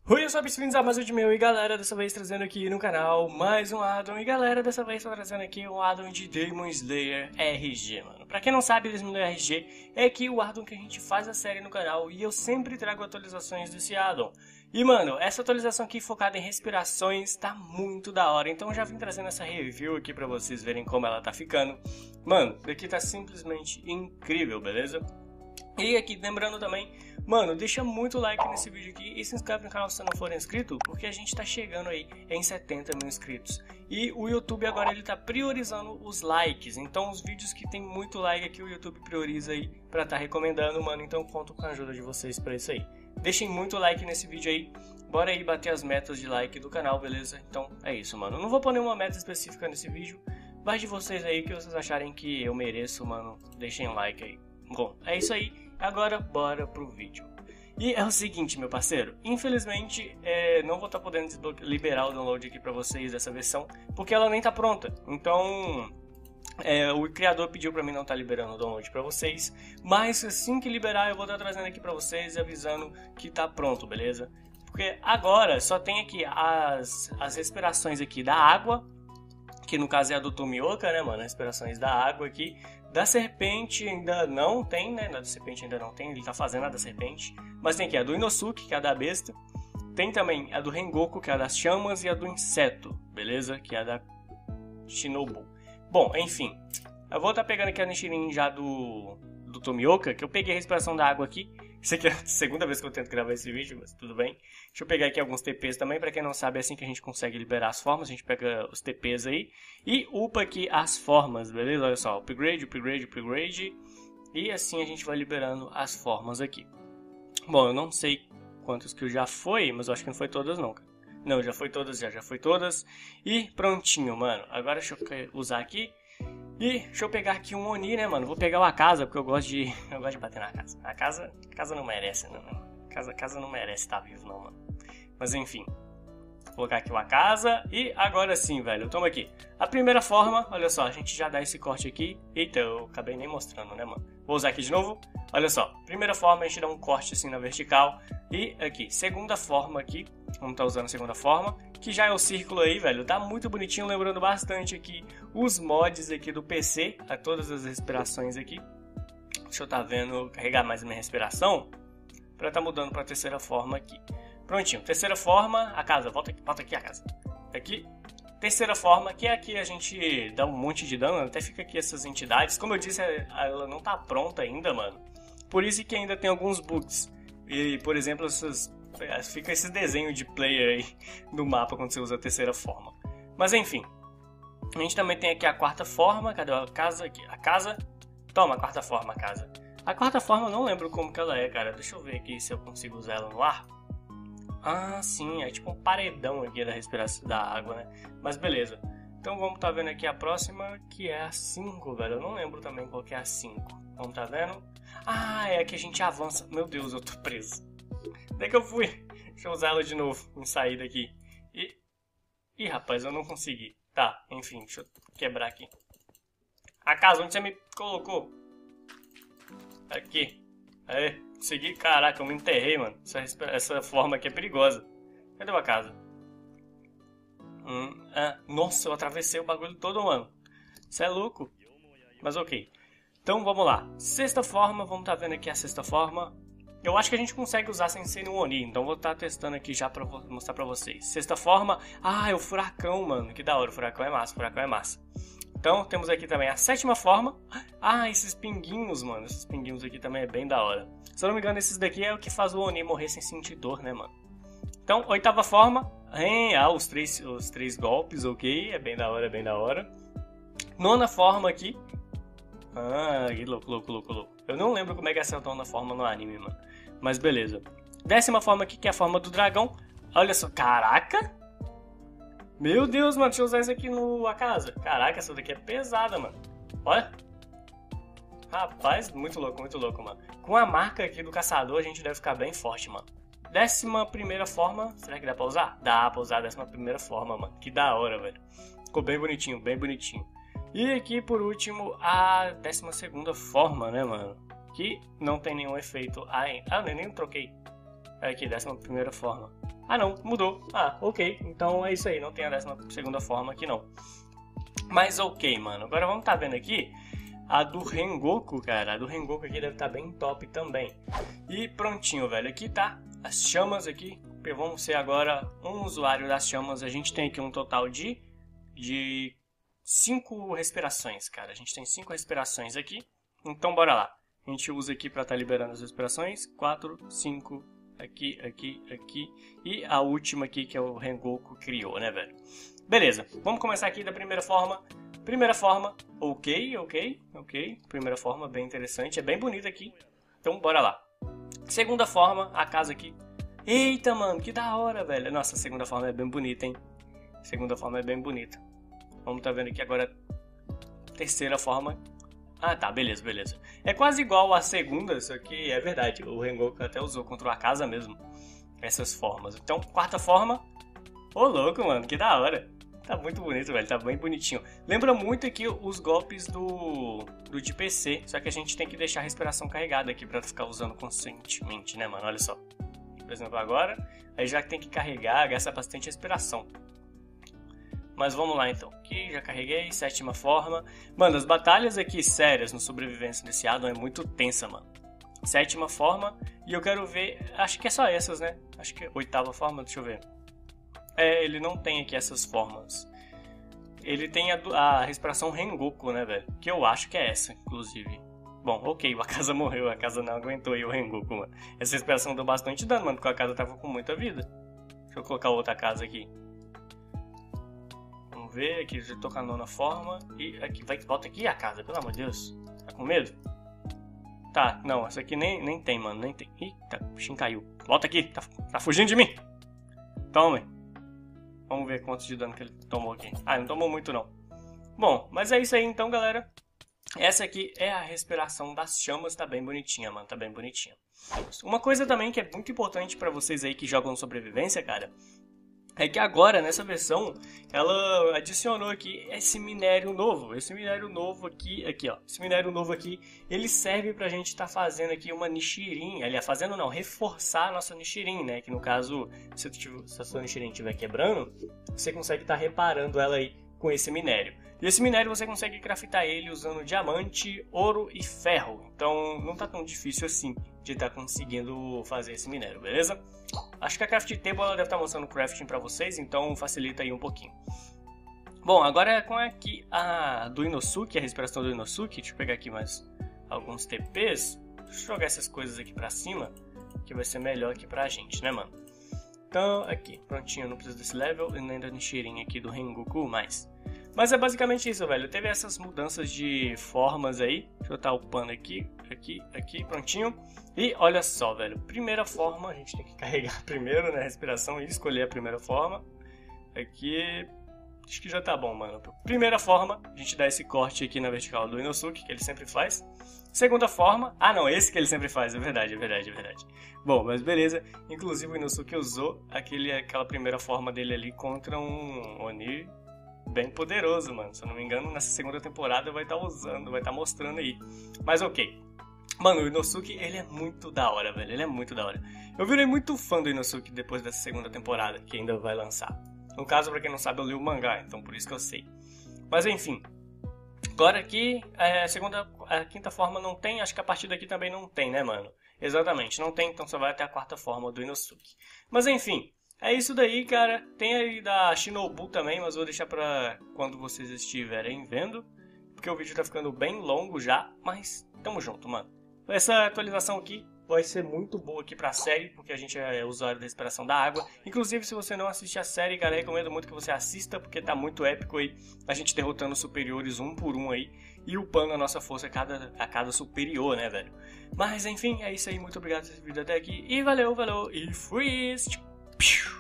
Oi, eu sou bem-vindos a mais um vídeo meu e galera, dessa vez trazendo aqui no canal mais um addon. E galera, dessa vez tô trazendo aqui um addon de Demon Slayer RG, mano. Pra quem não sabe, Demon Slayer RG é aqui o addon que a gente faz a série no canal e eu sempre trago atualizações desse addon. E mano, essa atualização aqui focada em respirações tá muito da hora, então eu já vim trazendo essa review aqui pra vocês verem como ela tá ficando. Mano, daqui tá simplesmente incrível, beleza? E aqui, lembrando também, mano, deixa muito like nesse vídeo aqui e se inscreve no canal se você não for inscrito, porque a gente tá chegando aí em 70 mil inscritos. E o YouTube agora ele tá priorizando os likes, então os vídeos que tem muito like aqui o YouTube prioriza aí pra tá recomendando, mano, então conto com a ajuda de vocês pra isso aí. Deixem muito like nesse vídeo aí, bora aí bater as metas de like do canal, beleza? Então é isso, mano, eu não vou pôr nenhuma meta específica nesse vídeo, mas de vocês aí que vocês acharem que eu mereço, mano, deixem like aí. Bom, é isso aí. Agora bora pro vídeo. E é o seguinte, meu parceiro, infelizmente não vou estar podendo liberar o download aqui pra vocês dessa versão, porque ela nem tá pronta. Então o criador pediu pra mim não estar liberando o download pra vocês, mas assim que liberar eu vou estar trazendo aqui pra vocês e avisando que tá pronto, beleza? Porque agora só tem aqui as respirações aqui da água, que no caso é a do Tomioka, né, mano? As respirações da água aqui. Da serpente ainda não tem, né? Da serpente ainda não tem, ele tá fazendo a da serpente. Mas tem aqui a do Inosuke, que é a da besta. Tem também a do Rengoku, que é a das chamas. E a do inseto, beleza? Que é a da Shinobu. Bom, enfim. Eu vou estar pegando aqui a Nichirin já do Tomioka, que eu peguei a respiração da água aqui. Isso aqui é a segunda vez que eu tento gravar esse vídeo, mas tudo bem. Deixa eu pegar aqui alguns TPs também, pra quem não sabe, é assim que a gente consegue liberar as formas. A gente pega os TPs aí e upa aqui as formas, beleza? Olha só, upgrade, upgrade, upgrade. E assim a gente vai liberando as formas aqui. Bom, eu não sei quantos que já foi, mas eu acho que não foi todas não, cara. Não, já foi todas, já foi todas. E prontinho, mano. Agora deixa eu usar aqui. E deixa eu pegar aqui um Oni, né, mano? Vou pegar o Akaza, porque eu gosto de bater na casa. A casa não merece, não. A casa não merece estar vivo, não, mano. Mas enfim. Vou colocar aqui o Akaza. E agora sim, velho. Toma aqui. A primeira forma, olha só, a gente já dá esse corte aqui. Eita, eu acabei nem mostrando, né, mano? Vou usar aqui de novo. Olha só. Primeira forma, a gente dá um corte assim na vertical. E aqui, segunda forma aqui. Vamos estar usando a segunda forma. Que já é o círculo aí, velho. Tá muito bonitinho, lembrando bastante aqui os mods aqui do PC. A todas as respirações aqui. Deixa eu tá vendo, carregar mais a minha respiração. Pra tá mudando pra terceira forma aqui. Prontinho, terceira forma, a casa, volta aqui a casa. Aqui, terceira forma, que é aqui a gente dá um monte de dano, até fica aqui essas entidades. Como eu disse, ela não tá pronta ainda, mano. Por isso que ainda tem alguns bugs. E, por exemplo, fica esse desenho de player aí no mapa quando você usa a terceira forma. Mas enfim, a gente também tem aqui a quarta forma, cadê a casa? Aqui, a casa. Toma, a quarta forma, a casa. A quarta forma eu não lembro como que ela é, cara. Deixa eu ver aqui se eu consigo usar ela no ar. Ah, sim, é tipo um paredão aqui da respiração da água, né? Mas beleza. Então vamos tá vendo aqui a próxima, que é a 5, velho. Eu não lembro também qual que é a 5. Vamos tá vendo? Ah, é a que a gente avança. Meu Deus, eu tô preso. Daí que eu fui. Deixa eu usar ela de novo em saída aqui. Ih, rapaz, eu não consegui. Tá, enfim, deixa eu quebrar aqui. A casa, onde você me colocou? Aqui. Aí. Consegui, caraca, eu me enterrei, mano. Essa forma aqui é perigosa. Cadê a casa? Nossa, eu atravessei o bagulho todo, mano. Você é louco. Mas ok. Então vamos lá. Sexta forma, vamos tá vendo aqui a sexta forma. Eu acho que a gente consegue usar sem ser no Oni. Então vou estar testando aqui já pra mostrar pra vocês. Sexta forma. Ah, é o furacão, mano. Que da hora, o furacão é massa, o furacão é massa. Então temos aqui também a sétima forma. Ah, esses pinguinhos, mano. Esses pinguinhos aqui também é bem da hora. Se eu não me engano, esses daqui é o que faz o Oni morrer sem sentir dor, né, mano? Então, oitava forma. Os três golpes, ok. É bem da hora, é bem da hora. Nona forma aqui. Ah, que louco. Eu não lembro como é que é essa nona forma no anime, mano. Mas beleza. Décima forma aqui, que é a forma do dragão. Olha só, caraca. Meu Deus, mano, deixa eu usar isso aqui no Akaza. Caraca, essa daqui é pesada, mano. Olha. Rapaz, muito louco, mano. Com a marca aqui do caçador, a gente deve ficar bem forte, mano. 11ª forma. Será que dá pra usar? Dá pra usar a 11ª forma, mano. Que da hora, velho. Ficou bem bonitinho, bem bonitinho. E aqui, por último, a 12ª forma, né, mano? Que não tem nenhum efeito ainda. Ah, eu nem troquei. Aqui, 11ª forma. Ah não, mudou. Ah, ok. Então é isso aí, não tem a 12ª forma aqui não. Mas ok, mano. Agora vamos tá vendo aqui a do Rengoku, cara. A do Rengoku aqui deve estar bem top também. E prontinho, velho. Aqui tá as chamas aqui. Vamos ser agora um usuário das chamas. A gente tem aqui um total de 5 respirações, cara. A gente tem 5 respirações aqui. Então bora lá. A gente usa aqui pra estar liberando as respirações. 4, 5, aqui, aqui, aqui. E a última aqui que é o Rengoku criou, né, velho? Beleza. Vamos começar aqui da primeira forma. Primeira forma, ok. Primeira forma, bem interessante. É bem bonita aqui. Então bora lá. Segunda forma, a casa aqui. Eita, mano, que da hora, velho. Nossa, a segunda forma é bem bonita, hein? Segunda forma é bem bonita. Vamos tá vendo aqui agora terceira forma. Ah, tá, beleza. É quase igual a segunda, só que é verdade. O Rengoku até usou contra a casa mesmo. Essas formas. Então, quarta forma. Ô, louco, mano, que da hora. Tá muito bonito, velho. Tá bem bonitinho. Lembra muito aqui os golpes do de PC. Só que a gente tem que deixar a respiração carregada aqui pra ficar usando constantemente, né, mano? Olha só. Por exemplo, agora, aí já tem que carregar, gasta bastante respiração. Mas vamos lá, então. Aqui, já carreguei. Sétima forma. Mano, as batalhas aqui sérias no sobrevivência desse addon é muito tensa, mano. Sétima forma. E eu quero ver... Acho que é só essas, né? Acho que é oitava forma, deixa eu ver. É, ele não tem aqui essas formas. Ele tem a respiração Rengoku, né, velho? Que eu acho que é essa, inclusive. Bom, ok, o Akaza morreu, a Akaza não aguentou aí o Rengoku, mano. Essa respiração deu bastante dano, mano, porque a Akaza tava com muita vida. Deixa eu colocar outra Akaza aqui. Vamos ver, aqui eu tô com a nona forma. E aqui, volta aqui a Akaza, pelo amor de Deus. Tá com medo? Tá, não, essa aqui nem tem, mano, nem tem. Eita, o bichinho caiu. Volta aqui, tá fugindo de mim. Tome. Vamos ver quantos de dano que ele tomou aqui. Ah, não tomou muito não. Bom, mas é isso aí então, galera. Essa aqui é a respiração das chamas, tá bem bonitinha, mano, tá bem bonitinha. Uma coisa também que é muito importante pra vocês aí que jogam sobrevivência, cara, é que agora, nessa versão, ela adicionou aqui esse minério novo. Esse minério novo aqui, ó. Esse minério novo aqui, ele serve pra gente estar fazendo aqui uma Nichirin. Aliás, fazendo não, reforçar a nossa Nichirin, né? Que no caso, se a sua Nichirin estiver quebrando, você consegue estar reparando ela aí com esse minério. E esse minério você consegue craftar ele usando diamante, ouro e ferro. Então não tá tão difícil assim de estar conseguindo fazer esse minério, beleza? Acho que a Craft Table ela deve estar mostrando o crafting pra vocês, então facilita aí um pouquinho. Bom, agora com aqui a do Inosuke, a respiração do Inosuke. Deixa eu pegar aqui mais alguns TPs. Deixa eu jogar essas coisas aqui pra cima, que vai ser melhor aqui pra gente, né, mano? Então, aqui, prontinho, não preciso desse level e nem da Nichirin aqui do Rengoku mais. Mas é basicamente isso, velho. Teve essas mudanças de formas aí. Deixa eu estar upando aqui, aqui, prontinho. E olha só, velho. Primeira forma, a gente tem que carregar primeiro, né? Respiração e escolher a primeira forma. Aqui, acho que já tá bom, mano. Primeira forma, a gente dá esse corte aqui na vertical do Inosuke, que ele sempre faz. Segunda forma, ah não, esse que ele sempre faz, é verdade. Bom, mas beleza. Inclusive o Inosuke usou aquela primeira forma dele ali contra um Oni bem poderoso, mano. Se eu não me engano, nessa segunda temporada vai estar usando, vai estar mostrando aí. Mas ok. Mano, o Inosuke, ele é muito da hora, velho. Ele é muito da hora. Eu virei muito fã do Inosuke depois dessa segunda temporada, que ainda vai lançar. No caso, pra quem não sabe, eu li o mangá, então por isso que eu sei. Mas enfim. Agora aqui, a quinta forma não tem, acho que a partir daqui também não tem, né, mano? Exatamente, não tem, então só vai até a quarta forma do Inosuke. Mas enfim, é isso daí, cara. Tem aí da Shinobu também, mas vou deixar pra quando vocês estiverem vendo. Porque o vídeo tá ficando bem longo já, mas tamo junto, mano. Essa atualização aqui vai ser muito boa aqui pra série, porque a gente é usuário da respiração da água. Inclusive, se você não assiste a série, cara, eu recomendo muito que você assista, porque tá muito épico aí, a gente derrotando os superiores um por um aí, e upando a nossa força a cada superior, né, velho? Mas, enfim, é isso aí, muito obrigado por ter vindo até aqui, e valeu, e freeze!